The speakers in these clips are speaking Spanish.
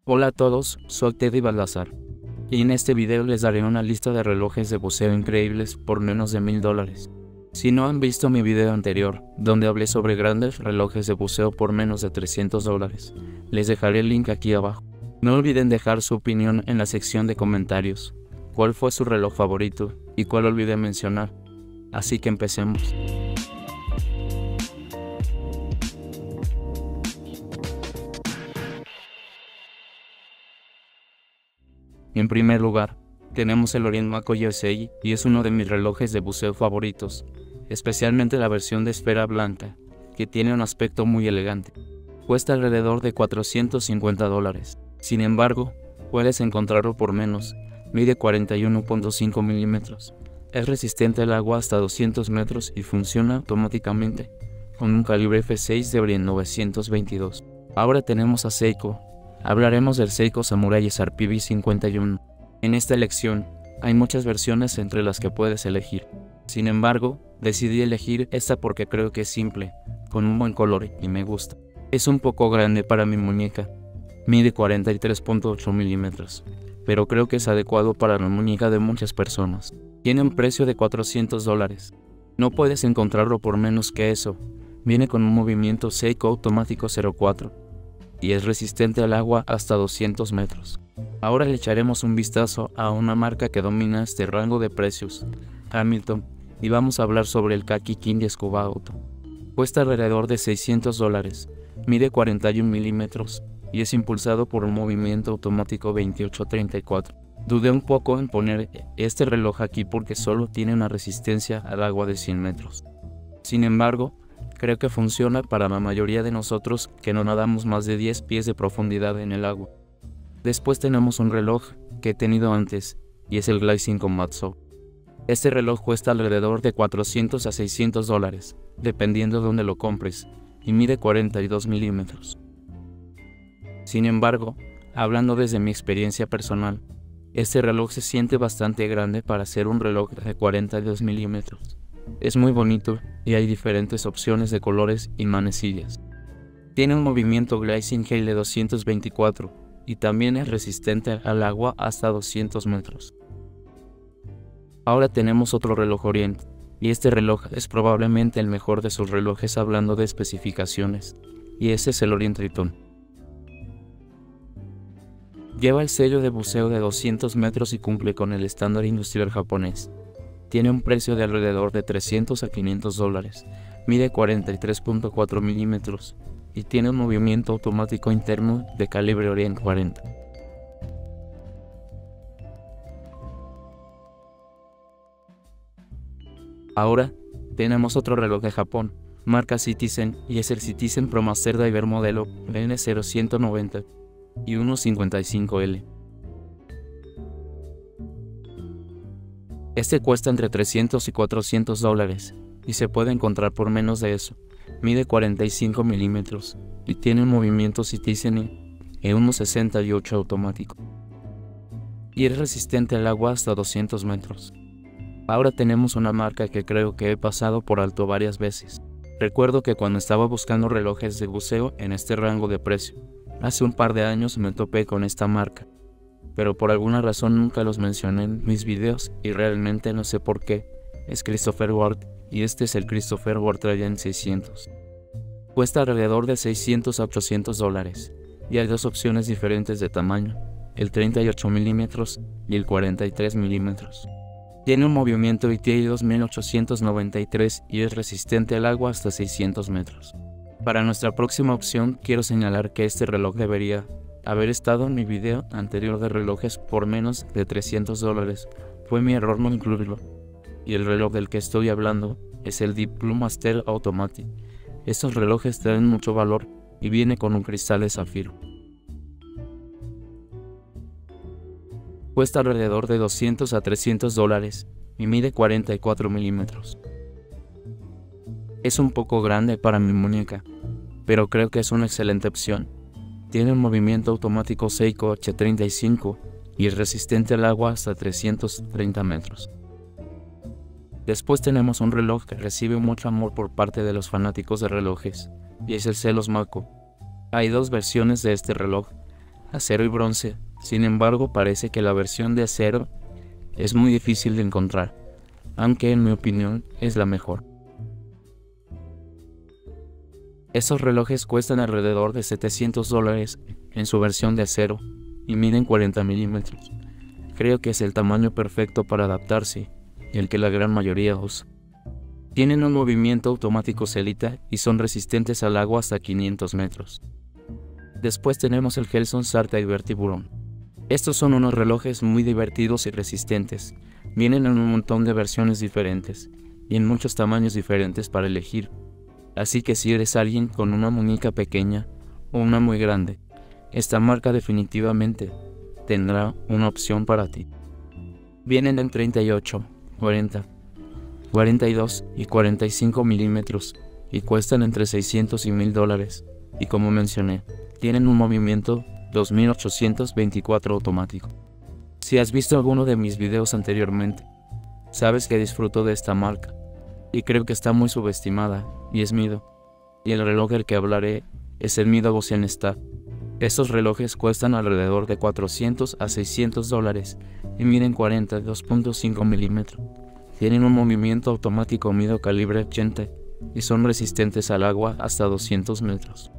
Hola a todos, soy Teddy Balazar. Y en este video les daré una lista de relojes de buceo increíbles por menos de $1000. Si no han visto mi video anterior, donde hablé sobre grandes relojes de buceo por menos de $300, les dejaré el link aquí abajo. No olviden dejar su opinión en la sección de comentarios. ¿Cuál fue su reloj favorito? ¿Y cuál olvidé mencionar? Así que empecemos. En primer lugar, tenemos el Orient Mako USA y es uno de mis relojes de buceo favoritos, especialmente la versión de esfera blanca, que tiene un aspecto muy elegante. Cuesta alrededor de $450. Sin embargo, puedes encontrarlo por menos. Mide 41.5 milímetros. Es resistente al agua hasta 200 metros y funciona automáticamente, con un calibre F6 de Orient 922. Ahora tenemos a Seiko. Hablaremos del Seiko Samurai SRPV 51. En esta elección, hay muchas versiones entre las que puedes elegir. Sin embargo, decidí elegir esta porque creo que es simple, con un buen color y me gusta. Es un poco grande para mi muñeca. Mide 43.8 milímetros, pero creo que es adecuado para la muñeca de muchas personas. Tiene un precio de $400. No puedes encontrarlo por menos que eso. Viene con un movimiento Seiko automático 04. Y es resistente al agua hasta 200 metros. Ahora le echaremos un vistazo a una marca que domina este rango de precios, Hamilton, y vamos a hablar sobre el Kaki King Scuba Auto. Cuesta alrededor de $600, mide 41 milímetros y es impulsado por un movimiento automático 2834. Dudé un poco en poner este reloj aquí porque solo tiene una resistencia al agua de 100 metros. Sin embargo, creo que funciona para la mayoría de nosotros que no nadamos más de 10 pies de profundidad en el agua. Después tenemos un reloj que he tenido antes y es el Glycine Komatsu. Este reloj cuesta alrededor de $400 a $600, dependiendo de dónde lo compres, y mide 42 milímetros. Sin embargo, hablando desde mi experiencia personal, este reloj se siente bastante grande para ser un reloj de 42 milímetros. Es muy bonito y hay diferentes opciones de colores y manecillas. Tiene un movimiento Glycine Hale 224 y también es resistente al agua hasta 200 metros. Ahora tenemos otro reloj Orient, y este reloj es probablemente el mejor de sus relojes hablando de especificaciones, y ese es el Orient Triton. Lleva el sello de buceo de 200 metros y cumple con el estándar industrial japonés. Tiene un precio de alrededor de $300 a $500, mide 43.4 milímetros y tiene un movimiento automático interno de calibre Orient 40. Ahora tenemos otro reloj de Japón, marca Citizen, y es el Citizen Pro Master Diver modelo N0190 y 155L. Este cuesta entre $300 y $400 y se puede encontrar por menos de eso. Mide 45 milímetros y tiene un movimiento Citizen E168 automático. Y es resistente al agua hasta 200 metros. Ahora tenemos una marca que creo que he pasado por alto varias veces. Recuerdo que cuando estaba buscando relojes de buceo en este rango de precio, hace un par de años me topé con esta marca, pero por alguna razón nunca los mencioné en mis videos y realmente no sé por qué. Es Christopher Ward y este es el Christopher Ward Trident 600. Cuesta alrededor de $600 a $800 y hay dos opciones diferentes de tamaño, el 38 milímetros y el 43 milímetros. Tiene un movimiento ETA 2893 y es resistente al agua hasta 600 metros. Para nuestra próxima opción quiero señalar que este reloj debería haber estado en mi video anterior de relojes por menos de $300. Fue mi error no incluirlo. Y el reloj del que estoy hablando es el Deep Blue Master Automatic. Estos relojes traen mucho valor y viene con un cristal de zafiro. Cuesta alrededor de $200 a $300 y mide 44 milímetros. Es un poco grande para mi muñeca, pero creo que es una excelente opción. Tiene un movimiento automático Seiko H35 y es resistente al agua hasta 330 metros. Después tenemos un reloj que recibe mucho amor por parte de los fanáticos de relojes, y es el Celos Mako. Hay dos versiones de este reloj, acero y bronce. Sin embargo, parece que la versión de acero es muy difícil de encontrar, aunque en mi opinión es la mejor. Estos relojes cuestan alrededor de $700 en su versión de acero y miden 40 milímetros. Creo que es el tamaño perfecto para adaptarse y el que la gran mayoría usa. Tienen un movimiento automático Celita y son resistentes al agua hasta 500 metros. Después tenemos el Gelson Sartiber Tiburon. Estos son unos relojes muy divertidos y resistentes. Vienen en un montón de versiones diferentes y en muchos tamaños diferentes para elegir. Así que si eres alguien con una muñeca pequeña o una muy grande, esta marca definitivamente tendrá una opción para ti. Vienen en 38, 40, 42 y 45 milímetros y cuestan entre $600 y $1000. Y como mencioné, tienen un movimiento 2824 automático. Si has visto alguno de mis videos anteriormente, sabes que disfruto de esta marca y creo que está muy subestimada y es Mido. Y el reloj del que hablaré es el Mido Ocean Star. Estos relojes cuestan alrededor de $400 a $600 y miden 42.5 milímetros. Tienen un movimiento automático Mido calibre 80 y son resistentes al agua hasta 200 metros.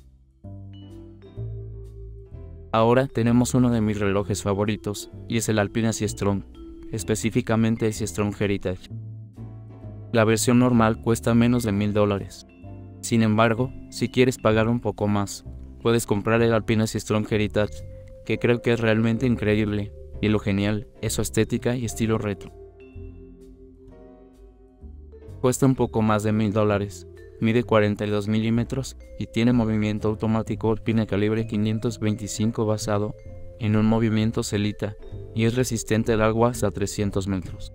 Ahora tenemos uno de mis relojes favoritos y es el Alpina Siestron, específicamente el Siestron Heritage. La versión normal cuesta menos de $1000. Sin embargo, si quieres pagar un poco más, puedes comprar el Alpina Siestron Heritage, que creo que es realmente increíble, y lo genial es su estética y estilo retro. Cuesta un poco más de $1000, mide 42 milímetros y tiene movimiento automático Alpina calibre 525 basado en un movimiento Celita y es resistente al agua hasta 300 metros.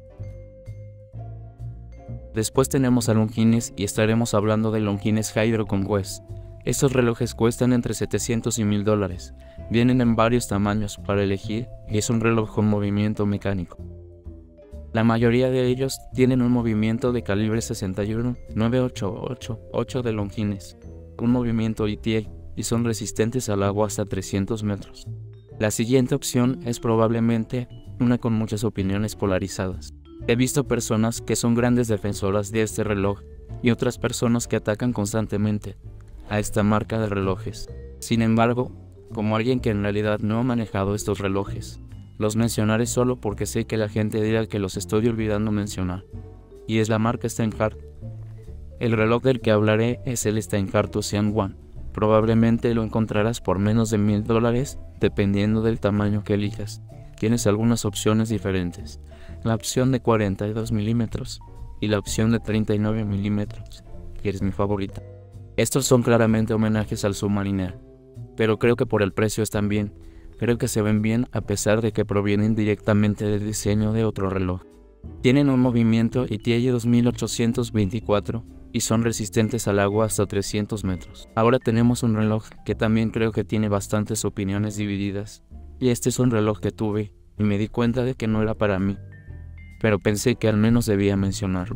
Después tenemos a Longines y estaremos hablando de Longines Hydro Conquest. Estos relojes cuestan entre $700 y $1000. Vienen en varios tamaños para elegir y es un reloj con movimiento mecánico. La mayoría de ellos tienen un movimiento de calibre 61 988 de Longines, un movimiento ETA y son resistentes al agua hasta 300 metros. La siguiente opción es probablemente una con muchas opiniones polarizadas. He visto personas que son grandes defensoras de este reloj y otras personas que atacan constantemente a esta marca de relojes. Sin embargo, como alguien que en realidad no ha manejado estos relojes, los mencionaré solo porque sé que la gente dirá que los estoy olvidando mencionar, y es la marca Steinhart. El reloj del que hablaré es el Steinhart Ocean One. Probablemente lo encontrarás por menos de $1000 dependiendo del tamaño que elijas. Tienes algunas opciones diferentes, la opción de 42 milímetros y la opción de 39 milímetros, que es mi favorita. Estos son claramente homenajes al Submariner, pero creo que por el precio están bien. Creo que se ven bien a pesar de que provienen directamente del diseño de otro reloj. Tienen un movimiento ETA 2824 y son resistentes al agua hasta 300 metros. Ahora tenemos un reloj que también creo que tiene bastantes opiniones divididas. Y este es un reloj que tuve y me di cuenta de que no era para mí, pero pensé que al menos debía mencionarlo.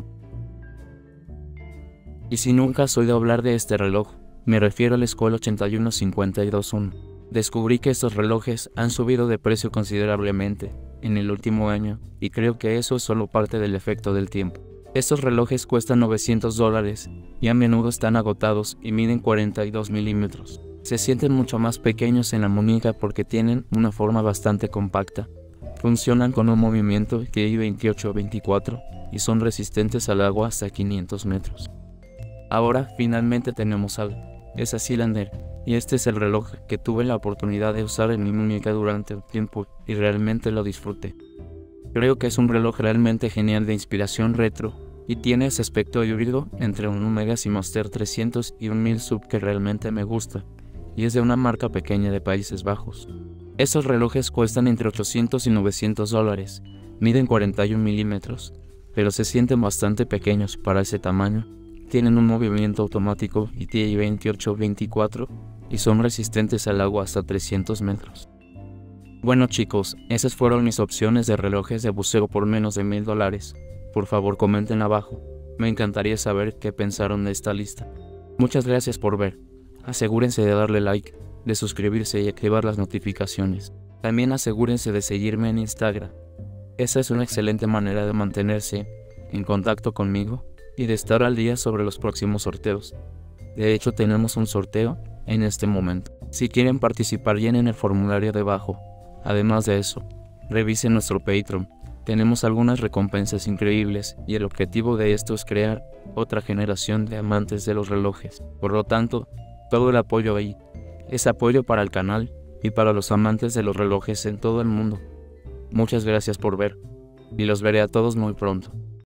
Y si nunca has oído hablar de este reloj, me refiero al Skoll 81521. Descubrí que estos relojes han subido de precio considerablemente en el último año y creo que eso es solo parte del efecto del tiempo. Estos relojes cuestan $900 y a menudo están agotados y miden 42 milímetros. Se sienten mucho más pequeños en la muñeca porque tienen una forma bastante compacta. Funcionan con un movimiento TI 28-24 y son resistentes al agua hasta 500 metros. Ahora finalmente tenemos algo. Es a Cylinder y este es el reloj que tuve la oportunidad de usar en mi muñeca durante un tiempo y realmente lo disfruté. Creo que es un reloj realmente genial de inspiración retro y tiene ese aspecto híbrido entre un Omega Seamaster 300 y un 1000 Sub que realmente me gusta y es de una marca pequeña de Países Bajos. Estos relojes cuestan entre $800 y $900, miden 41 milímetros, pero se sienten bastante pequeños para ese tamaño. Tienen un movimiento automático ETA 28-24 y son resistentes al agua hasta 300 metros. Bueno chicos, esas fueron mis opciones de relojes de buceo por menos de $1000. Por favor comenten abajo, me encantaría saber qué pensaron de esta lista. Muchas gracias por ver, asegúrense de darle like, de suscribirse y activar las notificaciones. También asegúrense de seguirme en Instagram. Esa es una excelente manera de mantenerse en contacto conmigo y de estar al día sobre los próximos sorteos. De hecho, tenemos un sorteo en este momento. Si quieren participar, llenen el formulario debajo. Además de eso, revisen nuestro Patreon. Tenemos algunas recompensas increíbles y el objetivo de esto es crear otra generación de amantes de los relojes. Por lo tanto, todo el apoyo ahí es apoyo para el canal y para los amantes de los relojes en todo el mundo. Muchas gracias por ver y los veré a todos muy pronto.